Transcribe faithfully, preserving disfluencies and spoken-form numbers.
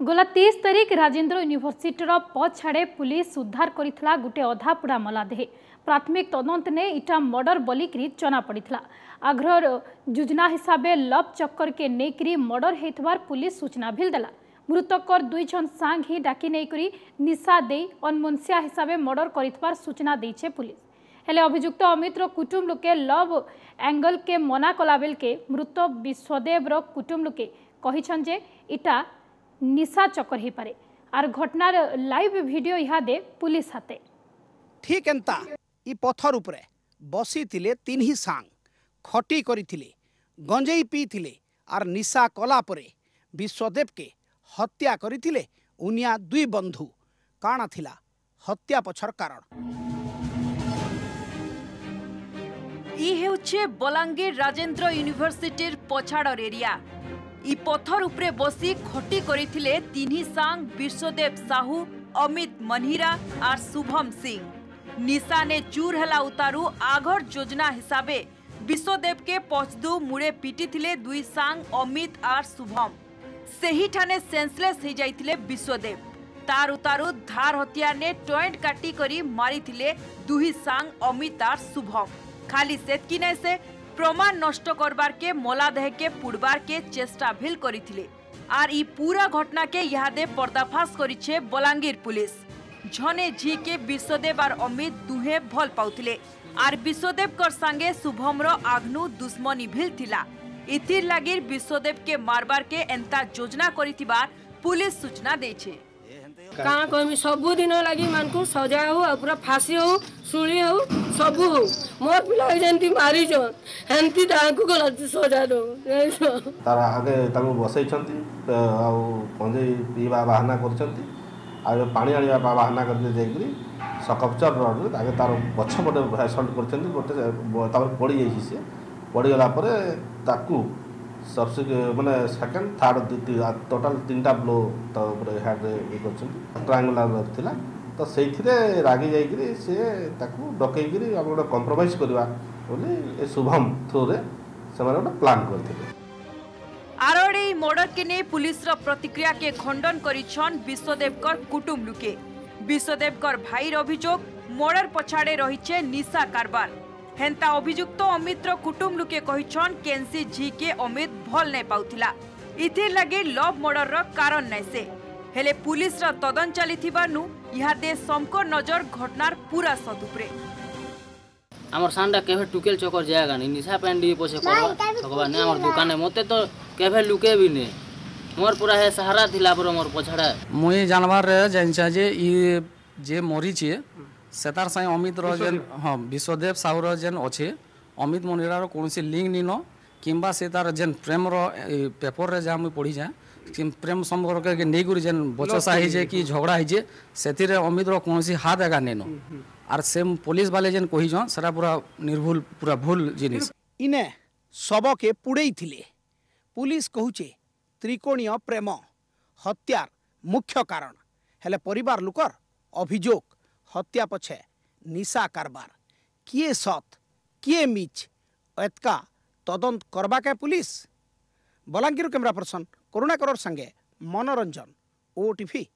गला तीस तारिख राजेन्द्र यूनिभर्सिटी पद छाड़े पुलिस उद्धार करथिला गुटे अधा पुड़ा मलादेह। प्राथमिक तदंत ने इटा मर्डर बोलिकी चना पड़ा। आग्रह योजना हिसाब से लव चक्कर के नेकरी मर्डर होइथबार पुलिस सूचना भी देला। मृतकर दुई जन सांग ही डाकी नेकरी निशा दे अनमुनसिया हिसाब से मर्डर करथिबार सूचना देछे पुलिस। हेले अभियुक्त अमित कुटुंब लोके लव एंगल के मना कला बेल के मृत विश्वदेव रो कुटुंब लोके कहिछन जे इटा निशा चक्कर ही पारे। आर घटनार लाइव वीडियो इहा दे पुलिस हाते। ठीक एंता इ पत्थर उपरे बसी थिले तीन ही सांग खटी करिथिले गंजेई पीथिले आर निशा कला परे विश्वदेव के हत्या करिथिले। उनिया दुई बंधु काना थिला हत्या पछर कारण। इ हेउछे बलांगीर राजेन्द्र यूनिभर्सिटी पछाड़र एरिया। इ पत्थर उपरे बसी खटी करिथिले तीन सांग विश्वदेव साहू, अमित मनिरा और शुभम सिंह। निशा ने चूर हेला उतारू आघर योजना हिसाबे विश्वदेव के पछदू मुड़े पिटी थिले दुई सांग अमित और शुभम। सेही ठाने सेंसलेस हो जाइथिले विश्वदेव। तार उतारू धार हथियार ने टॉइंट काटी करी मारी थिले दुही सांग अमित और शुभम। खाली सेतकी नै से प्रमाण नष्ट करबार के मलादेह के पुड़बार के चेष्टा भी करिथिले। आर ई पूरा घटना के यादे पर्दाफाश करिछे बलांगीर पुलिस। झने झी के विश्वदेव और अमित दुहे भल पाउथिले। आर विश्वदेव कर संगे शुभम रो आग्नु दुश्मनी भी थिला। इथिर लागिर विश्वदेव के मारबार के एंता योजना करिथिबार पुलिस सूचना देछे। कहाँ कहमी सबु दिन लगी मान को सजा हो पूरा फांसी हो सुली हो सबू हो मोर पिला जेंती मारी जन हेंती ताकू गला सजा दो तार आगे ताकू बसई छंती आ पंजे पीवा बहाना करछंती आ पानी आनिया बहाना करके देकरी सकपचर रोड आगे तार पछ पटे असल्ट करछंती गोटे तार पड़ी जाई से पड़ी गला परे ताकू सबसे माने सेकंड थर्ड टोटल तीनटा ब्लो तो हेड ट्रायंगुलर थिला तो सेथिरे रागी जाइकरी से ताकू डकैकरी हम गोटे कंप्रोमाइज करवा बोली ए शुभम थ्रू रे से माने गोटे प्लान करथिले। आरोड़ी मर्डर के ने पुलिस रो प्रतिक्रिया के खंडन करिछन विश्वदेव कर कुटुंब लुके। विश्वदेव कर भाईर अभियोग मर्डर पछाड़े रहिछे निशा कारबार। हेंता अभियुक्त अमित रो कुटुंब लुके कहिछन केंसी झी के अमित भल नै पाउथिला। इथिर लागि लव मर्डर रो कारण नै से हेले पुलिस रो तदन चलिथिबानु इहा दे समकर नजर घटनार पूरा सदुपरे। हमर सांडा केभे टुकेल चक्कर जाएगा नहीं निशा पेंडी पोसे करबा भगवान ने हमर दुकान मते तो केभे लुके भी ने मोर पूरा है सहारा थिला पर मोर पछड़ा मुई जानवर रे जानछा जे ई जे मरी छे सेतार साई अमित रो जेन हां विश्वदेव साहू रो जेन अछि अमित मनिरा रो कोनसी लिंक निनो किंबा सेतार जेन प्रेम रो पेपर रे जा मुई पढी जा प्रेम संपर्क के नै गुरी जेन बचसा है जे कि झगड़ा है जे सेति रे अमित रो कोनसी हाथ आगा नेनो आर सेम पुलिस वाले जेन कहि जन सरा पूरा निर्भुल पूरा भूल जिनिस इने सब के पुड़ई थिले। पुलिस कहूचे त्रिकोणीय प्रेम हत्यार मुख्य कारण हेले परिवार लुकर अभियोग हत्या पछे निशा कारबार किए सत किए मिछ एतका तदंत करबा के police. Balangir camera person Karunakar संगे मनोरंजन ओटीवी।